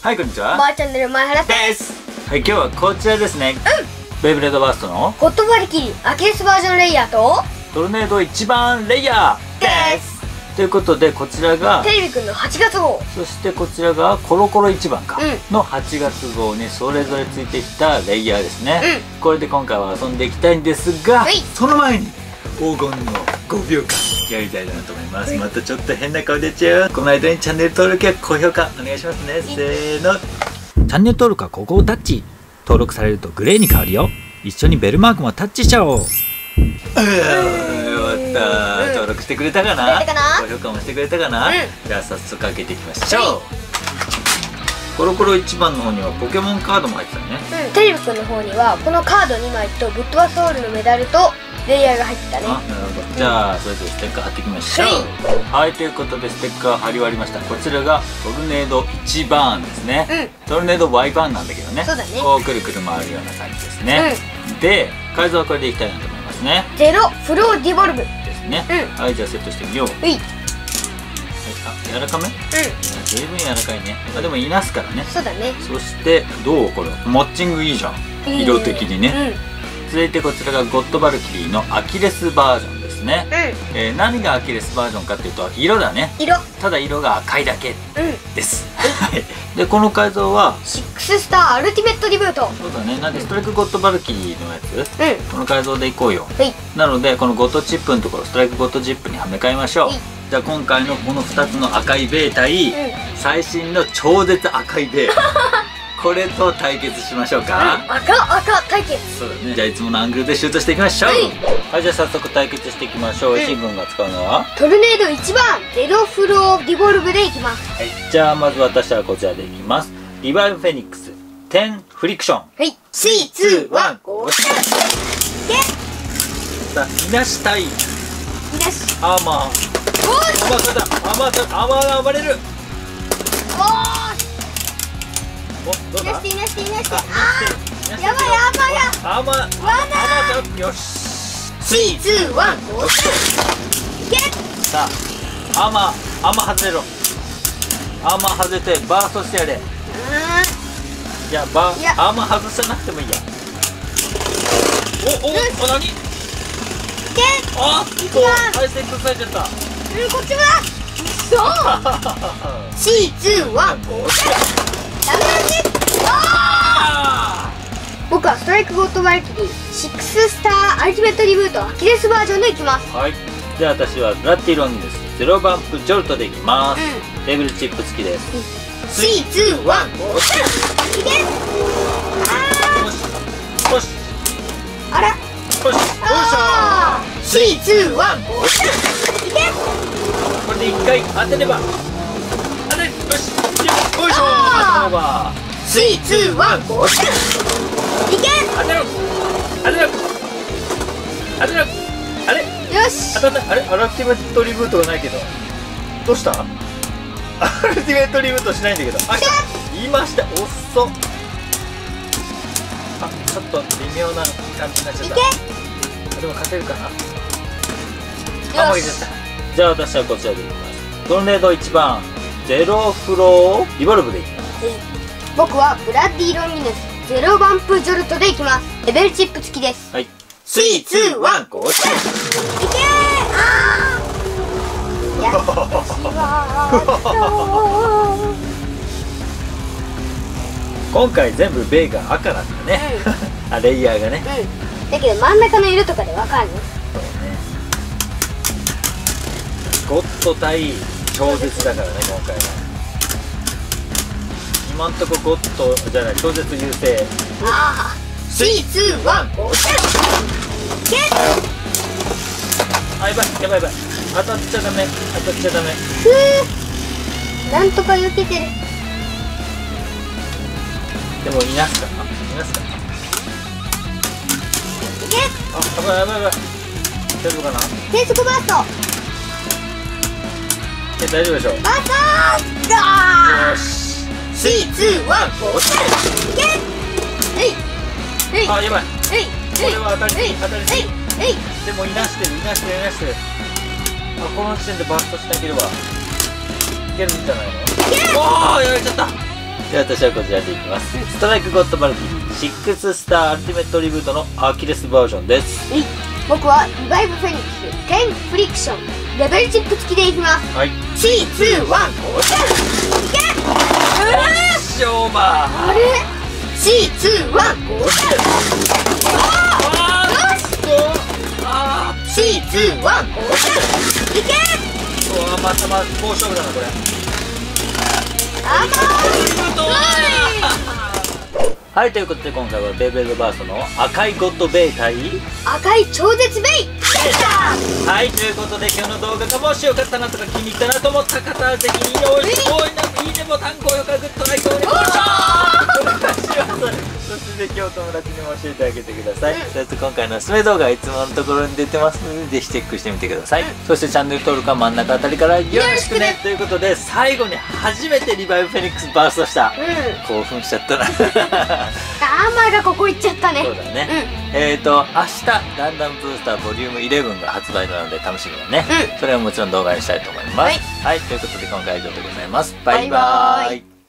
はい、こんにちは。 バーチャンネル前原です。はい、今日はこちらですね。ベイブレードバーストのゴッドバリキリアキレスバージョンレイヤーとトルネード一番レイヤーです。ということで、こちらがテレビくんの8月号、 そしてこちらがコロコロ一番か、 うの8月号にそれぞれついてきたレイヤーですね。これで今回は遊んでいきたいんですが、その前に黄金の5秒間やりたいなと思います。またちょっと変な顔出ちゃう。この間にチャンネル登録や高評価お願いしますね。せーの。チャンネル登録はここをタッチ。登録されるとグレーに変わるよ。一緒にベルマークもタッチしちゃおう。よかった。登録してくれたかな。高評価もしてくれたかな。じゃあ早速開けていきましょう。コロコロ一番の方にはポケモンカードも入ってたね。 テレビくんの方にはこのカード2枚とぶっ飛ばソウルのメダルとレイヤーが入ってたね。 あ、なるほど。じゃあそれぞれステッカー貼っていきましょう。はい、ということでステッカー貼り終わりました。こちらがトルネード1番ですね。トルネード Y 番なんだけどね。そうだね。こうくるくる回るような感じですね。で、改造はこれでいきたいなと思いますね。 ゼロフローディボルブですね。はい、じゃあセットしてみよう。はい。あ、柔らかめ？十分柔らかいね。あ、でもいなすからね。そうだね。そしてどうこれ？マッチングいいじゃん。色的にね。続いてこちらがゴッドバルキリーのアキレスバージョンですね。何がアキレスバージョンかっていうと色だね。ただ色が赤いだけです。でこの改造は 6スターアルティメットリブート。 そうだね。なんでストライクゴッドバルキリーのやつ、この改造でいこうよ。なのでこのゴッドチップのところストライクゴッドチップにはめ替えましょう。じゃあ今回のこの2つの赤いベー対最新の超絶赤いベーこれと対決しましょうか。 赤対決。 そうだね。じゃあいつものアングルでシュートしていきましょう。はい、じゃあ早速対決していきましょう。シン君が使うのはトルネード1番ゼロフローディボルブでいきます。 はい、じゃあまず私はこちらでいきます。リバイブフェニックス10フリクション。はい、3、2、1、ゴーシャッ。さあ、いなしたい。いなし。アーマー。アーマーだ。アーマーが暴れる。 いなしていなしていなして。あ、やばいや。 アーマーよし。3、2、1、ゴーシャッ。いけ。さあ、アーマー外れろ。アーマー外れてバーストしてやれ。いや、アーマー外さなくてもいいや。お、何？いけ。あっと、体勢崩されちゃった。 こっちは。そう。3、2、1、ゴーシャッ。ダメだね。僕はストライクゴッドバリキリー6スターアルティメットリブートアキレスバージョンでいきます。はい。 じゃあ私はブラッディロンです。ゼロバンプジョルトでいきます。テーブルチップ付きです。3、2、1、ゴーシャッ。いけ。よし。 あら。よし。よいしょ。3、2、1、ゴーシャッ。いけ。これで1回当てれば。よし。よいしょ。オーバー。3、2、1、ゴーシャッ。いけ。当てろ。あれ。 よし。 当たった。あれ、アルティメットリブートがないけど。どうした？アルティメットリブートしないんだけど。あ、言いました。おっそ。あ、ちょっと微妙な感じになっちゃった。でも勝てるかな。あ、負けちゃった。じゃあ私はこちらでいきます。トルネード1番ゼロフローリボルブでいきます。 僕はブラッディロンギヌスゼロバンプジョルトでいきます。レベルチップ付きです。 はい。3、2、1、ゴーシャッ。 いけー。や今回全部ベイが赤なんだね。あ、レイヤーがね。 だけど真ん中の色とかでわかるね。 そうね。ゴッド対超絶だからね、今回は。今んとこゴッドじゃない、超絶優勢。3、2、1、ゴーシャッ。あ、やばい。当たっちゃダメ。 なんとか避けてる。 でもいなすか。 いけ。 あ、やばい。大丈夫かな。 低速バースト。 大丈夫でしょう。 バーストー。 よし。3、2、1、ゴーシャッ。いけ。あ、やばい。これは当たり。でもいなしてる。あ、この時点でバーストしなければいけるんじゃないの。おお、やられちゃった。 で私はこちらでいきます。ストライクゴッドバルティ6スターアルティメットリブートのアキレスバージョンです。 僕はリバイブフェニックス10フリクションレベルチェック付きでいきます。 はい、 C2-1 ゴーシャンいけ。 オーバー。 あれ C2-1 ゴーシャン。よし C2-1 ゴーシャンいけ。 うわまたま好勝負だなこれ。はい、ということで今回はベイベードバーストの赤いゴッドベイ対赤い超絶ベイ。 はい、ということで今日の動画がもしよかったなとか気に入ったなと思った方はぜひいいねボタン、高評価、グッドライクお願いします。そしてぜひお友達にも教えてあげてください。そして今回のおすすめ動画はいつものところに出てますのでぜひチェックしてみてください。そしてチャンネル登録は真ん中あたりからよろしくねということで、最後に初めてリバイブフェニックスバーストした、興奮しちゃったなアーマーがここ行っちゃったね。 そうだね、明日ランダムブースターボリューム11が発売なので楽しみだね、それはもちろん動画にしたいと思います。はい、ということで今回は以上でございます。バイバーイ。